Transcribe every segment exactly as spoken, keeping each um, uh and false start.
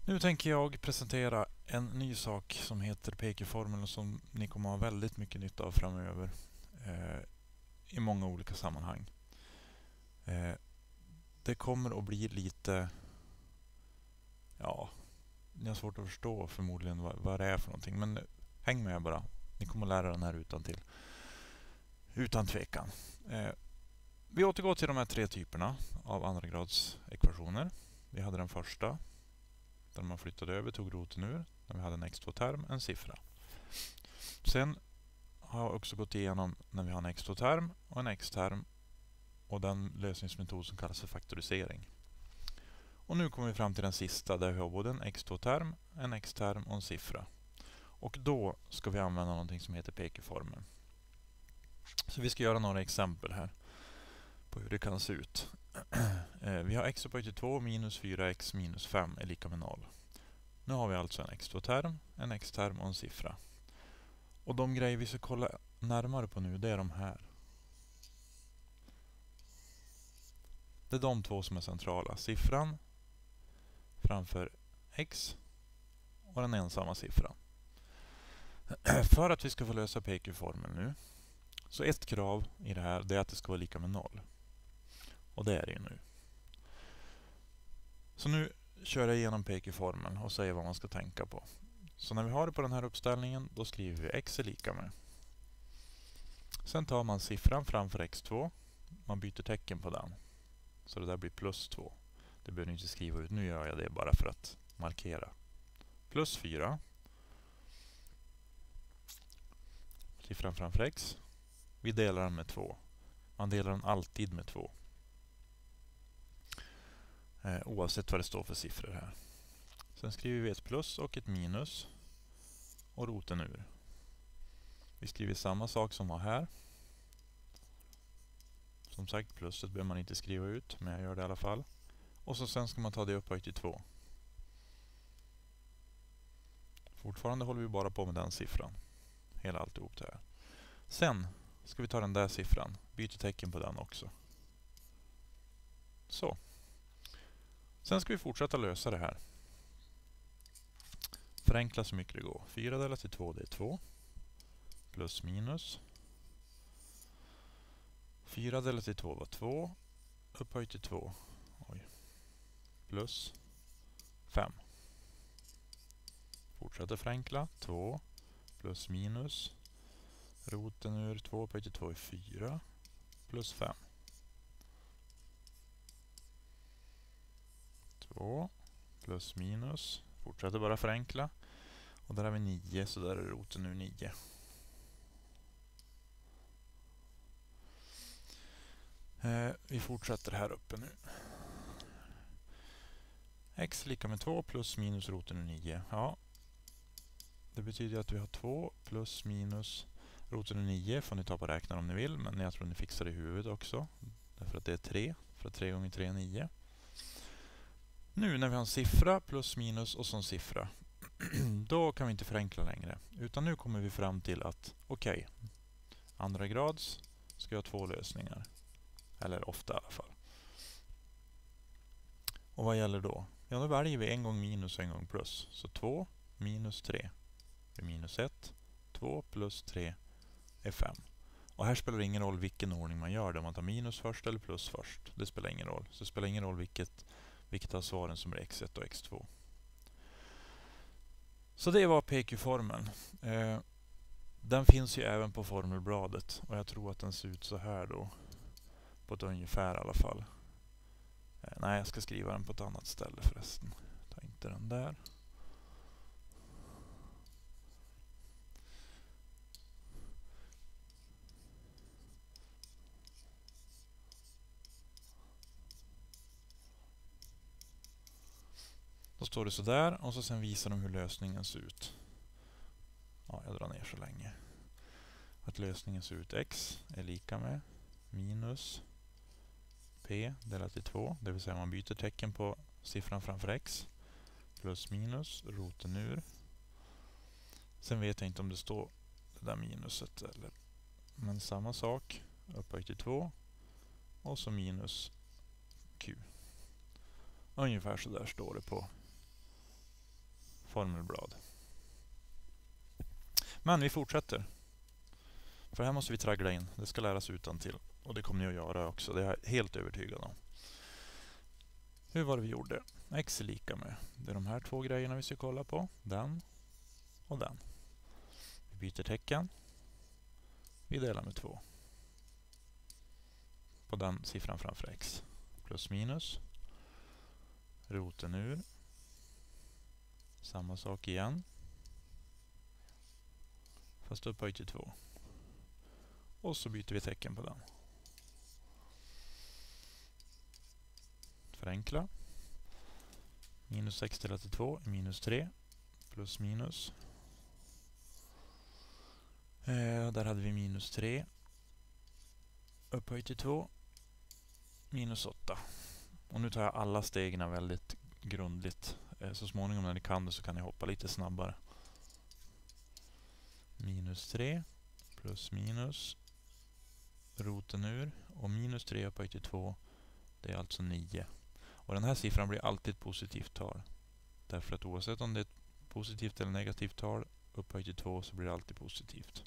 Nu tänker jag presentera en ny sak som heter P Q-formeln som ni kommer att ha väldigt mycket nytta av framöver eh, i många olika sammanhang. Eh, det kommer att bli lite, ja, ni har svårt att förstå förmodligen vad, vad det är för någonting, men häng med bara. Ni kommer att lära den här utan till. Utan tvekan. Eh, vi återgår till de här tre typerna av andra grads ekvationer. Vi hade den första. Där man flyttade över, tog roten ur. När vi hade en x två-term, en siffra. Sen har jag också gått igenom när vi har en x två-term och en x-term. Och den lösningsmetod som kallas för faktorisering. Och nu kommer vi fram till den sista där vi har både en x två-term, en x-term och en siffra. Och då ska vi använda någonting som heter P Q-formeln. Så vi ska göra några exempel här på hur det kan se ut. Vi har x upphöjt till två minus fyra x minus fem är lika med noll. Nu har vi alltså en x två-term, en x-term och en siffra. Och de grejer vi ska kolla närmare på nu, det är de här. Det är de två som är centrala. Siffran framför x och den ensamma siffran. För att vi ska få lösa P Q-formeln nu, så ett krav i det här det är att det ska vara lika med noll. Och det är det ju nu. Så nu kör jag igenom P Q-formeln och säger vad man ska tänka på. Så när vi har det på den här uppställningen, då skriver vi x är lika med. Sen tar man siffran framför x två. Man byter tecken på den. Så det där blir plus två. Det behöver ni inte skriva ut. Nu gör jag det bara för att markera. Plus fyra. Siffran framför x. Vi delar den med två. Man delar den alltid med två. Eh, oavsett vad det står för siffror här. Sen skriver vi ett plus och ett minus. Och roten ur. Vi skriver samma sak som var här. Som sagt, pluset behöver man inte skriva ut, men jag gör det i alla fall. Och så sen ska man ta det upphöjt till två. Fortfarande håller vi bara på med den siffran. Hela alltihop det här. Sen ska vi ta den där siffran. Byta tecken på den också. Så. Sen ska vi fortsätta lösa det här. Förenkla så mycket det går. fyra delat till två, det är två. Plus minus. fyra delat till två var två. Upphöjt till två. Oj. Plus fem. Fortsätter förenkla. två plus minus. Roten ur två upphöjt till två är fyra. Plus fem. två plus minus. Fortsätter bara förenkla. Och där har vi nio, så där är roten ur nio. Eh, vi fortsätter här uppe nu. X lika med två plus minus roten ur nio. Ja. Det betyder att vi har två plus minus roten ur nio. Får ni ta på räknaren om ni vill. Men jag tror ni fixar det i huvudet också. Därför att det är tre. För att tre gånger tre är nio. Nu när vi har en siffra plus minus och så en siffra. Då kan vi inte förenkla längre. Utan nu kommer vi fram till att okej. Okay, andra grads ska ha två lösningar. Eller ofta i alla fall. Och vad gäller då? Ja, då väljer vi en gång minus och en gång plus. Så två minus tre är minus ett. två plus tre är fem. Och här spelar det ingen roll vilken ordning man gör det. Om man tar minus först eller plus först. Det spelar ingen roll. Så det spelar ingen roll vilket, vilket av svaren som är x ett och x två. Så det var P Q-formeln. Eh, den finns ju även på formelbladet. Och jag tror att den ser ut så här då. På ett ungefär i alla fall. Eh, nej, jag ska skriva den på ett annat ställe förresten. Ta inte den där. Då står det så där och så sen visar de hur lösningen ser ut. Ja, jag drar ner så länge. Att lösningen ser ut x är lika med minus p delat till två. Det vill säga man byter tecken på siffran framför x. Plus minus roten ur. Sen vet jag inte om det står det där minuset eller. Men samma sak. Upphöjt till två. Och så minus q. Ungefär så där står det på formelblad. Men vi fortsätter. För här måste vi traggla in. Det ska läras utan till. Och det kommer ni att göra också. Det är jag helt övertygad om. Hur var det vi gjorde? X är lika med. Det är de här två grejerna vi ska kolla på. Den och den. Vi byter tecken. Vi delar med två. På den siffran framför x. Plus minus. Roten ur. Samma sak igen. Fast upphöjt till två. Och så byter vi tecken på den. Förenkla. Minus sex delat till två är minus tre. Plus minus. Eh, där hade vi minus tre. Upphöjt till två. Minus åtta. Och nu tar jag alla stegen väldigt grundligt. Eh, så småningom när ni kan det så kan ni hoppa lite snabbare. Minus tre. Plus minus. Roten ur. Och minus tre upphöjt till två. Det är alltså nio. Och den här siffran blir alltid ett positivt tal. Därför att oavsett om det är ett positivt eller negativt tal upphöjt till två så blir det alltid positivt.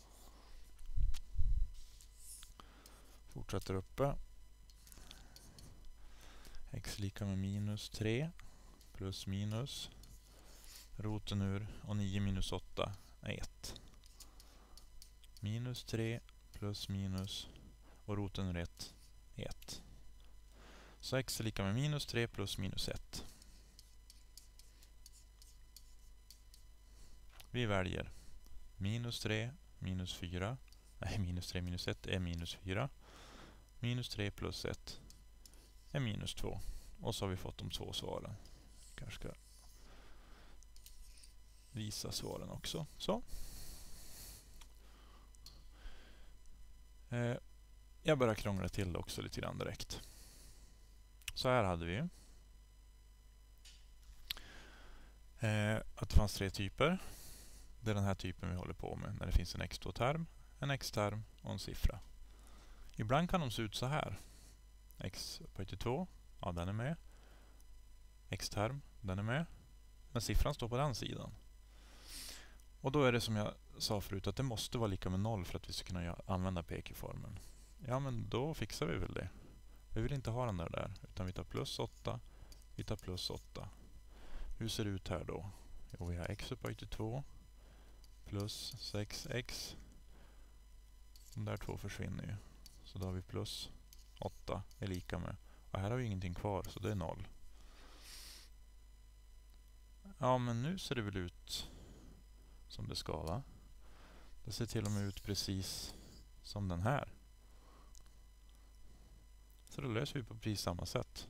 Fortsätter uppe. X lika med minus tre. Plus minus. Roten ur. Och nio minus åtta är ett. Minus tre. Plus minus. Och roten ur ett är ett. Så x är lika med minus tre plus minus ett. Vi väljer minus tre, minus fyra. Nej, minus tre minus ett är minus fyra. Minus tre plus ett är minus två. Och så har vi fått de två svaren. Kanske ska visa svaren också. Så. Eh, jag börjar krångla till det också lite grann direkt. Så här hade vi eh, att det fanns tre typer. Det är den här typen vi håller på med när det finns en x två-term, en x-term och en siffra. Ibland kan de se ut så här. X upphöjt till två, ja den är med. X-term, den är med. Men siffran står på den sidan. Och då är det som jag sa förut att det måste vara lika med noll för att vi ska kunna använda P Q-formeln. Ja men då fixar vi väl det. Vi vill inte ha den där där, utan vi tar plus åtta, vi tar plus åtta. Hur ser det ut här då? Jo, vi har x upphöjt till två plus sex x. De där två försvinner ju. Så då har vi plus åtta är lika med. Och här har vi ingenting kvar, så det är noll. Ja, men nu ser det väl ut som det ska, va? Det ser till och med ut precis som den här. Så då löser vi på precis samma sätt.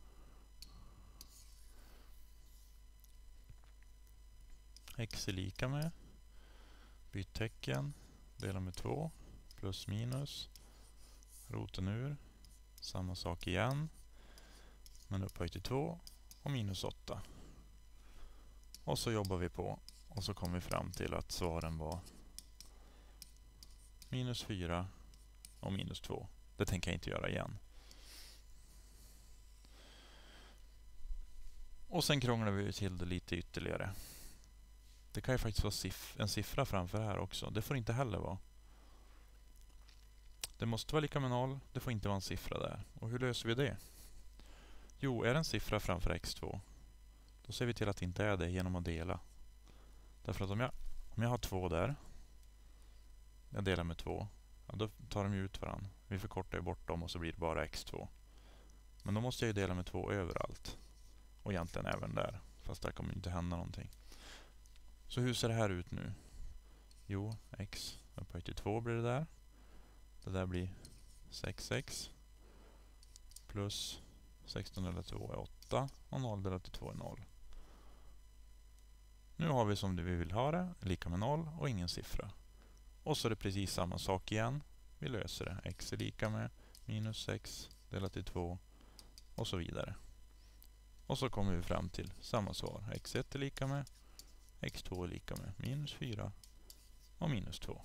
X är lika med. Byt tecken. Dela med två. Plus minus. Roten ur. Samma sak igen. Men upphöjt till två. Och minus åtta. Och så jobbar vi på. Och så kommer vi fram till att svaren var minus fyra och minus två. Det tänker jag inte göra igen. Och sen krånglar vi till det lite ytterligare. Det kan ju faktiskt vara siff- en siffra framför här också. Det får inte heller vara. Det måste vara lika med noll. Det får inte vara en siffra där. Och hur löser vi det? Jo, är det en siffra framför x två, då ser vi till att det inte är det genom att dela. Därför att om jag, om jag har två där, jag delar med två, ja, då tar de ut varandra. Vi förkortar ju bort dem och så blir det bara x två. Men då måste jag ju dela med två överallt. Och egentligen även där. Fast där kommer inte hända någonting. Så hur ser det här ut nu? Jo, x upphöjt till två blir det där. Det där blir sex x. Plus sexton delat till två är åtta. Och noll delat till två är noll. Nu har vi som det vi vill ha det. Lika med noll och ingen siffra. Och så är det precis samma sak igen. Vi löser det. X är lika med minus sex delat till två. Och så vidare. Och så kommer vi fram till samma svar. x ett är lika med. x två är lika med minus fyra och minus två.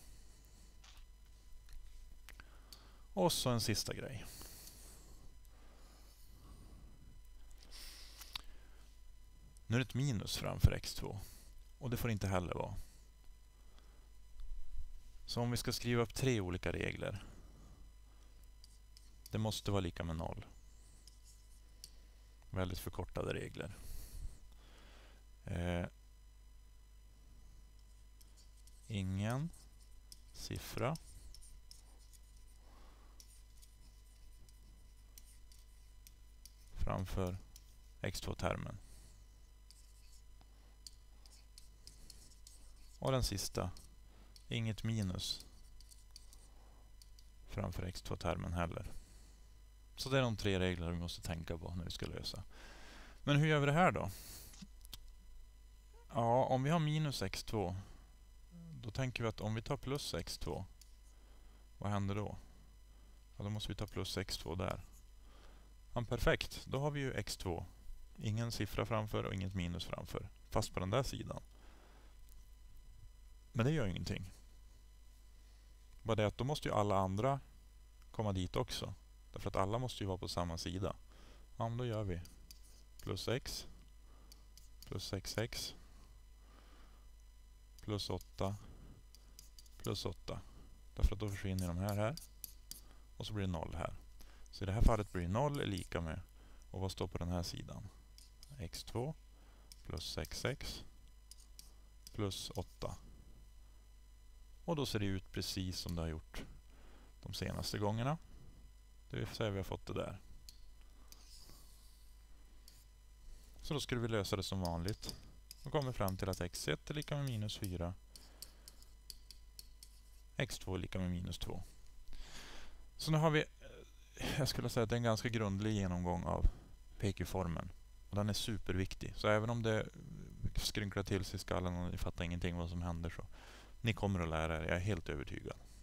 Och så en sista grej. Nu är det ett minus framför x två. Och det får inte heller vara. Så om vi ska skriva upp tre olika regler. Det måste vara lika med noll. Väldigt förkortade regler. Eh, ingen siffra framför x två-termen. Och den sista, inget minus framför x två-termen heller. Så det är de tre regler vi måste tänka på när vi ska lösa. Men hur gör vi det här då? Ja, om vi har minus x två, då tänker vi att om vi tar plus x två, vad händer då? Ja, då måste vi ta plus x två där. Ja, perfekt, då har vi ju x två. Ingen siffra framför och inget minus framför. Fast på den där sidan. Men det gör ingenting. Bara det att då måste ju alla andra komma dit också. Därför att alla måste ju vara på samma sida. Ja, men då gör vi plus x plus sex x plus åtta plus åtta. Därför att då försvinner de här här. Och så blir det noll här. Så i det här fallet blir noll är lika med, och vad står på den här sidan? x två plus sex x plus åtta. Och då ser det ut precis som det har gjort de senaste gångerna. Det vill säga vi har fått det där. Så då skulle vi lösa det som vanligt. Då kommer vi fram till att x ett är lika med minus fyra. x två är lika med minus två. Så nu har vi, jag skulle säga att det är en ganska grundlig genomgång av P Q-formeln. Och den är superviktig. Så även om det skrynklar till sig i skallen och ni fattar ingenting vad som händer, så ni kommer att lära er, jag är helt övertygad.